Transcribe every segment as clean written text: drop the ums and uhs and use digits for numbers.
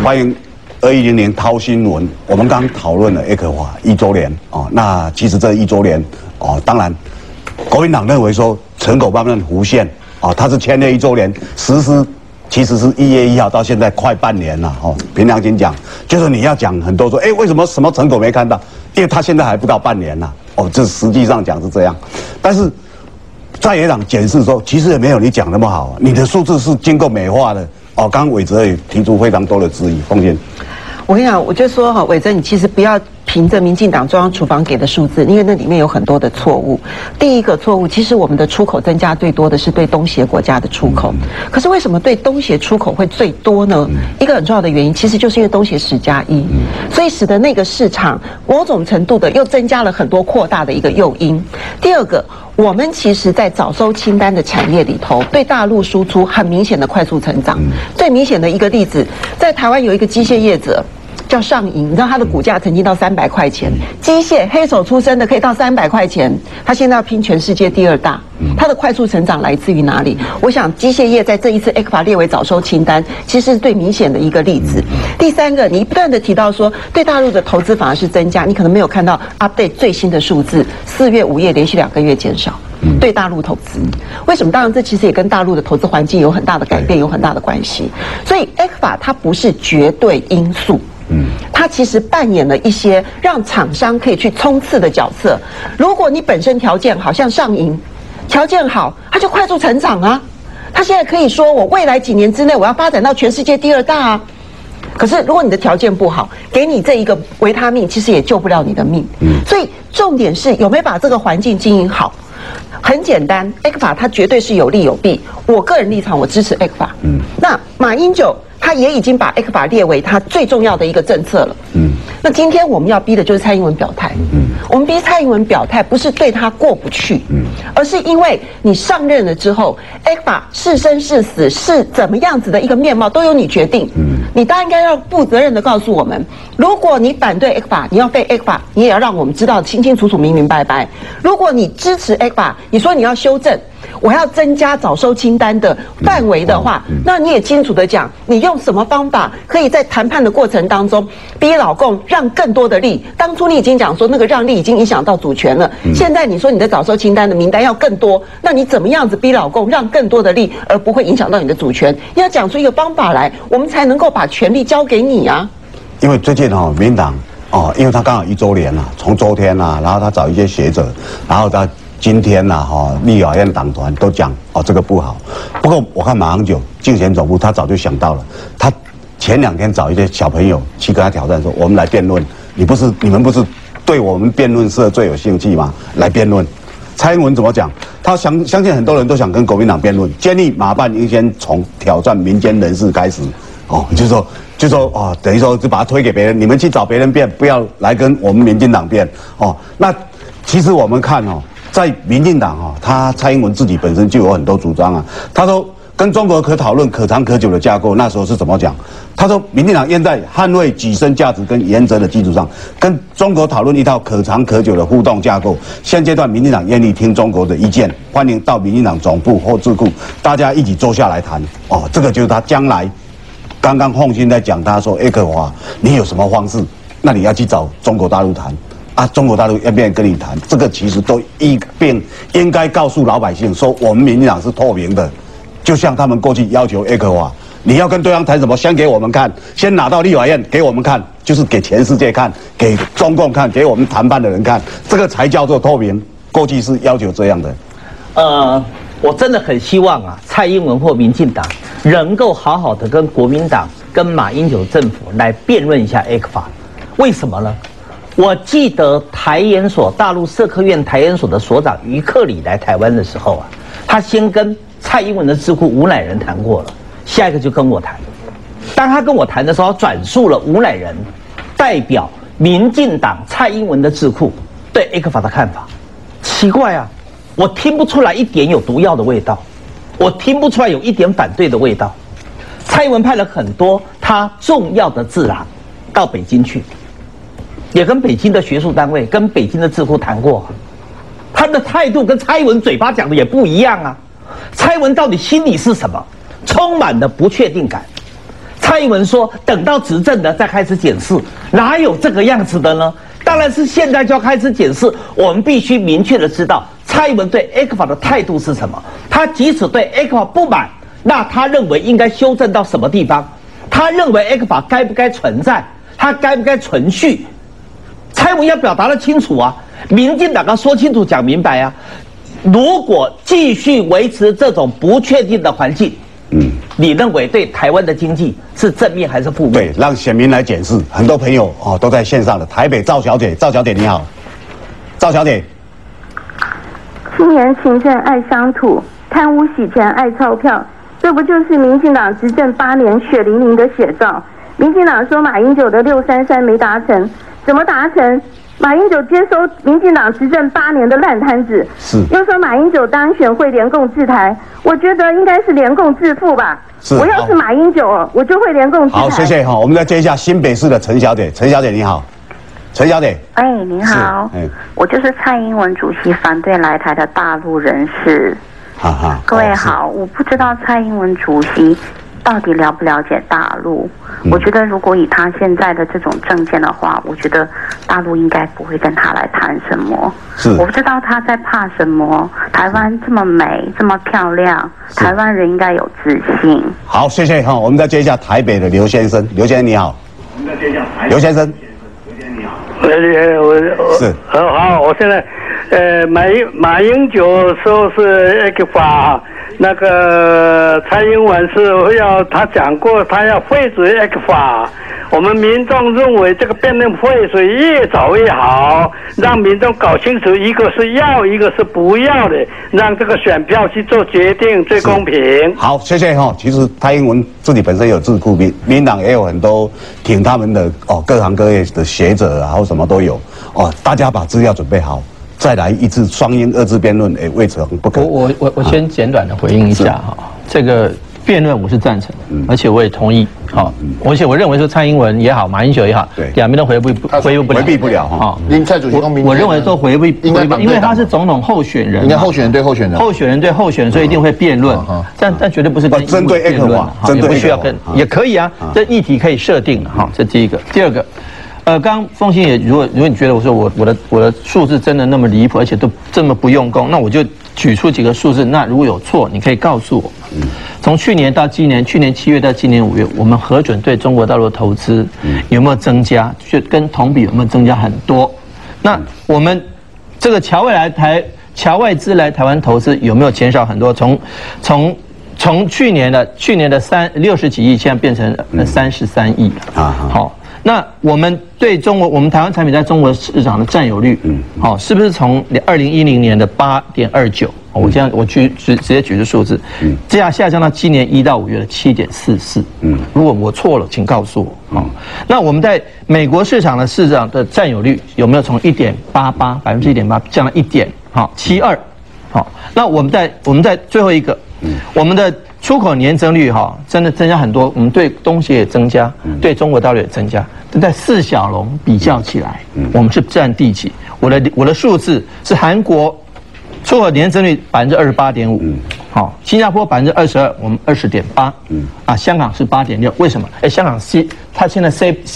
欢迎2100掏新闻。我们刚讨论了ECFA 1周年哦，那其实这1周年哦，当然国民党认为说成果慢慢浮现哦，它是签约1周年，实施其实是1月1号到现在快半年了哦。凭良心讲，就是你要讲很多说，为什么什么成果没看到？因为他现在还不到半年呐哦，这实际上讲是这样，但是。在野党检视说，其实也没有你讲那么好，你的数字是经过美化的哦。刚刚伟哲也提出非常多的质疑，凤仙。 我跟你讲，我就说哈，伟哲，你其实不要凭着民进党中央厨房给的数字，因为那里面有很多的错误。第一个错误，其实我们的出口增加最多的是对东协国家的出口，可是为什么对东协出口会最多呢？一个很重要的原因，其实就是因为东协10+1，所以使得那个市场某种程度的又增加了很多扩大的一个诱因。第二个。我们其实，在早收清单的产业里头，对大陆输出很明显的快速成长。最明显的一个例子，在台湾有一个机械业者叫上银，你知道它的股价曾经到300块钱，机械黑手出身的可以到300块钱，它现在要拼全世界第2大。它的快速成长来自于哪里？我想机械业在这一次 ECFA 列为早收清单，其实是最明显的一个例子。第三个，你不断的提到说对大陆的投资反而是增加，你可能没有看到 update 最新的数字，4月、5月连续2个月减少。对大陆投资，为什么？当然，这其实也跟大陆的投资环境有很大的改变，有很大的关系。所以 ECFA 它不是绝对因素，它其实扮演了一些让厂商可以去冲刺的角色。如果你本身条件好，像上银条件好，它就快速成长啊。它现在可以说，我未来几年之内我要发展到全世界第2大啊。可是，如果你的条件不好，给你这一个维他命，其实也救不了你的命。所以重点是有没有把这个环境经营好。很简单 ，ECFA 它绝对是有利有弊。我个人立场，我支持 ECFA。那马英九他也已经把 ECFA 列为他最重要的一个政策了。那今天我们要逼的就是蔡英文表态。我们逼蔡英文表态，不是对他过不去，而是因为你上任了之后 ，ECFA 是生是死是怎么样子的一个面貌都由你决定。你当然应该要负责任的告诉我们，如果你反对 ECFA， 你要废 ECFA， 你也要让我们知道清清楚楚、明明白白。如果你支持 ECFA， 你说你要修正，我要增加早收清单的范围的话，那你也清楚的讲，你用什么方法可以在谈判的过程当中逼老共让更多的利？当初你已经讲说那个让利已经影响到主权了，现在你说你的早收清单的名单要更多，那你怎么样子逼老共让更多的利，而不会影响到你的主权？要讲出一个方法来，我们才能够把权力交给你啊。 因为最近民党因为他刚好1周年从昨天然后他找一些学者，然后他今天立法院党团都讲这个不好。不过我看马英九竞选总部他早就想到了，他前2天找一些小朋友去跟他挑战说，我们来辩论，你们不是对我们辩论社最有兴趣吗？来辩论。蔡英文怎么讲？他相信很多人都想跟国民党辩论，建议马办应先从挑战民间人士开始。就说等于说就把它推给别人，你们去找别人辩，不要来跟我们民进党辩那其实我们看在民进党他蔡英文自己本身就有很多主张他说跟中国可讨论可长可久的架构，那时候是怎么讲？他说民进党愿在捍卫己身价值跟原则的基础上，跟中国讨论一套可长可久的互动架构。现阶段民进党愿意听中国的意见，欢迎到民进党总部或智库，大家一起坐下来谈这个就是他将来。刚刚凤馨在讲，他说ECFA你有什么方式？那你要去找中国大陆谈中国大陆要不要跟你谈？这个其实都应该告诉老百姓说，我们民进党是透明的，就像他们过去要求ECFA，你要跟对方谈什么，先给我们看，先拿到立法院给我们看，就是给全世界看，给中共看，给我们谈判的人看，这个才叫做透明。过去是要求这样的。 我真的很希望蔡英文或民进党能够好好的跟国民党、跟马英九政府来辩论一下 ECFA。为什么呢？我记得台研所大陆社科院台研所的所长于克礼来台湾的时候他先跟蔡英文的智库吴乃仁谈过了，下一个就跟我谈。当他跟我谈的时候，转述了吴乃仁代表民进党蔡英文的智库对 ECFA 的看法。奇怪我听不出来一点有毒药的味道，我听不出来有一点反对的味道。蔡英文派了很多他重要的智囊到北京去，也跟北京的学术单位、跟北京的智库谈过，他的态度跟蔡英文嘴巴讲的也不一样蔡英文到底心里是什么？充满了不确定感。 蔡英文说等到执政的再开始检视，哪有这个样子的呢？当然是现在就要开始检视。我们必须明确的知道蔡英文对 ECFA 的态度是什么。他即使对 ECFA 不满，那他认为应该修正到什么地方？他认为 ECFA 该不该存在？他该不该存续？蔡英文要表达得清楚啊！民进党要说清楚讲明白啊！如果继续维持这种不确定的环境，你认为对台湾的经济是正面还是负面？ 对，让选民来检视。很多朋友都在线上的。台北赵小姐，赵小姐你好，赵小姐。 青年行政爱乡土，贪污洗钱爱钞票，这不就是民进党执政8年血淋淋的写照？民进党说马英九的633没达成，怎么达成？马英九接收民进党执政8年的烂摊子，又说马英九当选会联共治台，我觉得应该是联共致富吧。我要是马英九，我就会联共治台。 好，谢谢哈。我们再接一下新北市的陈小姐，陈小姐你好，陈小姐。 您好，我就是蔡英文主席反对来台的大陆人士。各位好，我不知道蔡英文主席到底了不了解大陆？我觉得如果以他现在的这种政见的话，我觉得大陆应该不会跟他来谈什么。我不知道他在怕什么。台湾这么美，这么漂亮，台湾人应该有自信。 好，谢谢哈。我们再接一下台北的刘先生，刘先生你好。我们再接一下刘先生。刘先生你好。 是。好，我现在马英九说是ECFA。那个蔡英文是他讲过，他要废止 ECFA。我们民众认为这个辩论废止越早越好，让民众搞清楚一个是要，一个是不要的，让这个选票去做决定，最公平。 好，谢谢哈。其实蔡英文自己本身有智库，民党也有很多挺他们的各行各业的学者啊，或什么都有大家把资料准备好。再来一次双英2次辩论，未尝不可。 我先简短的回应一下哈，这个辩论我是赞成的，而且我也同意。而且我认为说蔡英文也好，马英九也好，两边都回避不了哈。 蔡主席我认为说回避，因为他是总统候选人， 应该候选人对候选人， 候选人对候选人，所以一定会辩论。但绝对不是针对辩论， 也不需要跟，也可以啊，这议题可以设定哈，这第一个。第二个。刚刚凤馨也，如果你觉得我说我的数字真的那么离谱，而且都这么不用功，那我就举出几个数字。那如果有错，你可以告诉我。从去年到今年，去年7月到今年5月，我们核准对中国大陆的投资有没有增加？就跟同比有没有增加很多？那我们这个侨外资来台湾投资有没有减少很多？从去年的60几亿，现在变成33亿了。好。那我们对我们台湾产品在中国市场的占有率，是不是从2010年的8.29？我直接举个数字，这样下降到今年1到5月的7.44。如果我错了，请告诉我。那我们在美国市场的占有率有没有从1.88%降到1.72？那我们在最后一个，我们的出口年增率真的增加很多，我们对东西也增加，对中国大陆也增加。但在4小龙比较起来，我们是占第几？我的数字是韩国出口年增率28.5%，新加坡22%，我们20.8%，香港是8.6%。为什么？香港它现在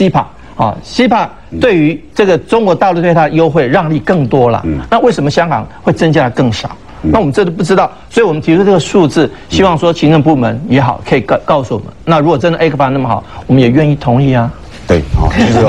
CEPA 对于这个中国大陆对它的优惠让利更多了。那为什么香港会增加的更少？那我们这都不知道，所以我们提出这个数字，希望说行政部门也好，可以告诉我们。那如果真的 ECFA 那么好，我们也愿意同意啊。 对，其实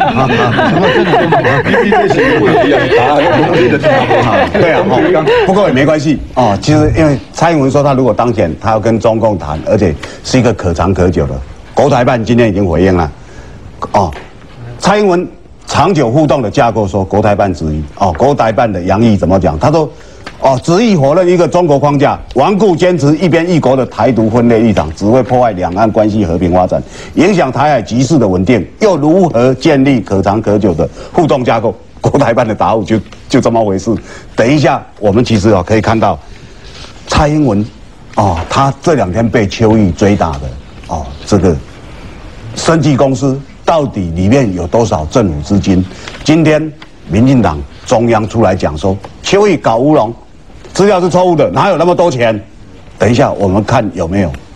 对啊，不过也没关系其实因为蔡英文说他如果当选，他要跟中共谈，而且是一个可长可久的。国台办今天已经回应了，蔡英文长久互动的架构说国台办质疑国台办的杨毅怎么讲？他说执意否认一个中国框架，顽固坚持一边一国的台独分裂立场，只会破坏两岸关系和平发展，影响台海局势的稳定，又如何建立可长可久的互动架构？国台办的答复就这么回事。等一下，我们其实可以看到，蔡英文他这2天被邱毅追打的这个生技公司到底里面有多少政府资金？今天民进党中央出来讲说，邱毅搞乌龙。资料是错误的，哪有那么多钱？等一下，我们看有没有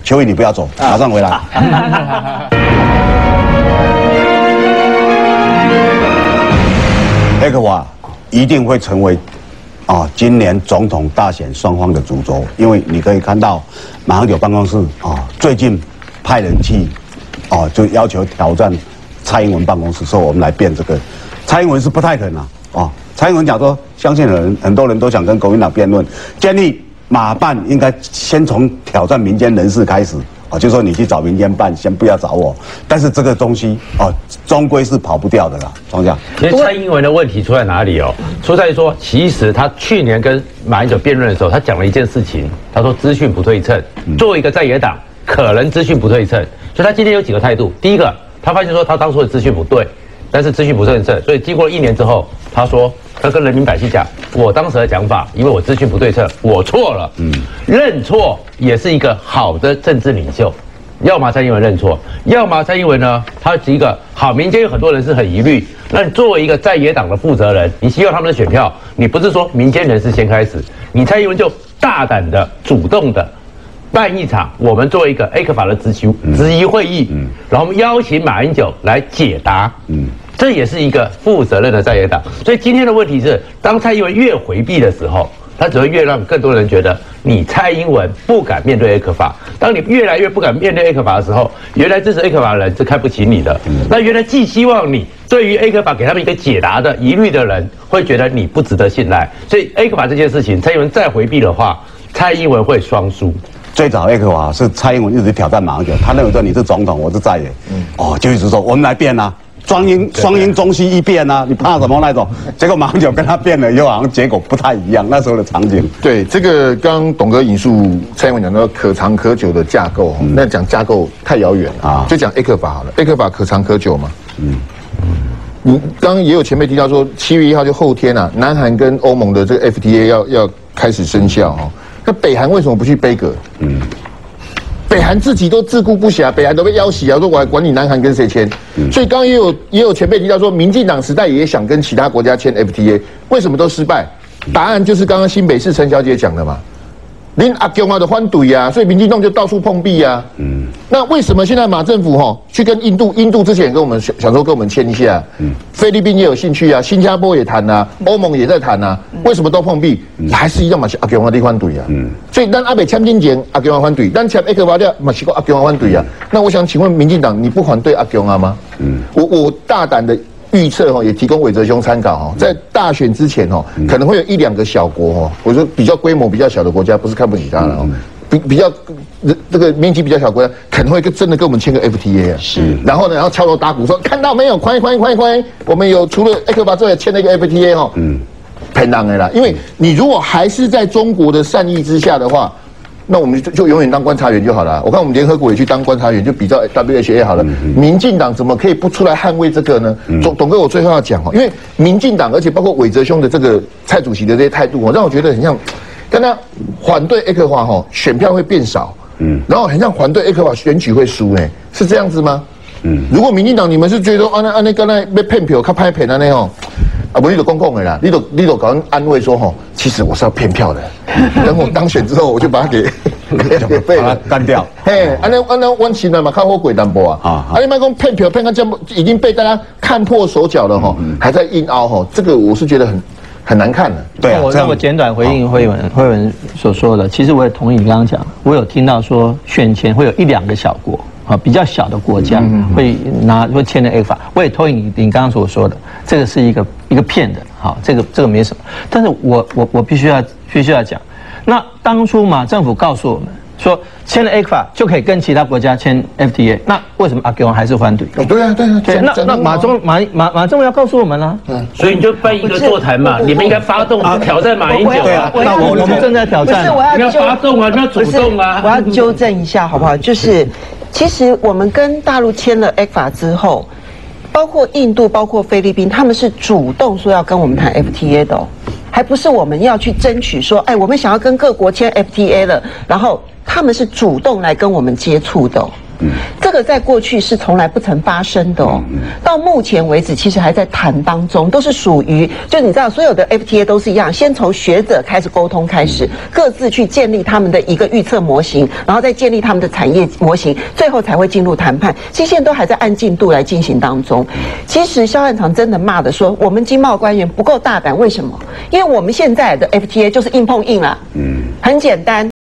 邱毅你不要走，马上回来。ECFA 一定会成为今年总统大选双方的主轴，因为你可以看到马英九办公室最近派人去就要求挑战蔡英文办公室，说我们来辩这个。蔡英文是不太肯蔡英文讲说，相信很多人都想跟国民党辩论，建议马办应该先从挑战民间人士开始。就说你去找民间办，先不要找我。但是这个东西终归是跑不掉的啦，庄家。 其实蔡英文的问题出在哪里出在说，其实他去年跟马英九辩论的时候，他讲了一件事情，他说资讯不对称。作为一个在野党，可能资讯不对称，所以他今天有几个态度。第一个，他发现说他当初的资讯不对，但是资讯不对称，所以经过了1年之后，他说他跟人民百姓讲，我当时的讲法，因为我资讯不对称，我错了。认错也是一个好的政治领袖。要么蔡英文认错，要么蔡英文呢，他是一个好，民间有很多人是很疑虑。那你作为一个在野党的负责人，你希望他们的选票，你不是说民间人士先开始，你蔡英文就大胆的、主动的办一场我们作为一个 ECFA 的质疑会议，然后我们邀请马英九来解答。这也是一个负责任的在野党。所以今天的问题是，当蔡英文越回避的时候，他只会越让更多人觉得你蔡英文不敢面对 ECFA。当你越来越不敢面对 ECFA 的时候，原来支持 ECFA 的人是看不起你的。那原来寄希望你对于 ECFA 给他们一个解答的疑虑的人，会觉得你不值得信赖。所以 ECFA 这件事情，蔡英文再回避的话，蔡英文会双输。 最早 ECFA 是蔡英文一直挑战马英九，他认为说你是总统，我是在野，就一直说我们来辩啊。双英中西一辩啊，你怕什么那种？结果马英九跟他辩了以后，好像结果不太一样。那时候的场景， 对这个刚刚董哥引述蔡英文讲到可长可久的架构，那讲架构太遥远了就讲 ECFA 好了 ，ECFA 可长可久嘛。你刚刚也有前辈提到说，7月1号就后天啊，南韩跟欧盟的这个 FTA 要开始生效那北韩为什么不去杯葛？北韩自己都自顾不暇，北韩都被要挟说我还管你南韩跟谁签。所以刚刚也有前辈提到说，民进党时代也想跟其他国家签 FTA， 为什么都失败？答案就是刚刚新北市陈小姐讲的嘛，恁阿公的反对啊，所以民进党就到处碰壁啊。那为什么现在马政府去跟印度之前也跟我们想说跟我们签一下，菲律宾也有兴趣啊，新加坡也谈啊，欧盟也在谈啊，为什么都碰壁？还是一样嘛是阿公的反对啊。所以咱阿北签进前阿公反对，咱签 ECFA 了嘛是个阿公反对啊。那我想请问民进党，你不反对阿公啊吗？我大胆的预测也提供伟哲兄参考在大选之前可能会有1、2个小国我说比较规模比较小的国家，不是看不起他了比较这个面积比较小国家，可能会真的跟我们签个 FTA 啊。是，然后呢，然后敲锣打鼓说看到没有，快，我们有除了 ECFA 之外签了一个 FTA 骗人的啦。因为你如果还是在中国的善意之下的话，那我们就永远当观察员就好了。我看我们联合国也去当观察员，就比较 WHA 好了。民进党怎么可以不出来捍卫这个呢？董哥，我最后要讲因为民进党，而且包括伟哲兄的这个蔡主席的这些态度让我觉得很像，跟他反对 ECFA选票会变少，然后很像反对 ECFA选举会输，是这样子吗？如果民进党你们是觉得按那刚才被骗票，他拍骗那不，你就公共的啦，你就搞人安慰说其实我是要骗票的，等我当选之后，我就把他给把他干掉。 那温情的嘛，看火鬼淡薄你们讲骗票骗到这么已经被大家看破手脚了还在硬凹这个我是觉得很难看的。 对啊，我简短回应慧文所说的，其实我也同意你刚刚讲，我有听到说选前会有1、2个小国。比较小的国家会签了 ECFA， 我也同意你刚刚所说的，这个是一个骗人，这个没什么。但是我必须要讲，那当初马政府告诉我们说签了 ECFA 就可以跟其他国家签 FTA， 那为什么阿公还是反对？ 对啊， 那马政府要告诉我们了， 所以你就办一个座谈嘛，你们应该发动挑战马英九啊。 那我们正在挑战， 你要发动啊，你要主动啊。 我要纠正一下好不好？就是其实我们跟大陆签了 ECFA 之后，包括印度、包括菲律宾，他们是主动说要跟我们谈 FTA 的还不是我们要去争取说，我们想要跟各国签 FTA 了，然后他们是主动来跟我们接触的这个在过去是从来不曾发生的哦。到目前为止，其实还在谈当中，都是属于就你知道，所有的 FTA 都是一样，先从学者开始沟通开始，各自去建立他们的一个预测模型，然后再建立他们的产业模型，最后才会进入谈判。其实现在都还在按进度来进行当中。其实萧汉长真的骂的说，我们经贸官员不够大胆，为什么？因为我们现在的 FTA 就是硬碰硬啦，很简单。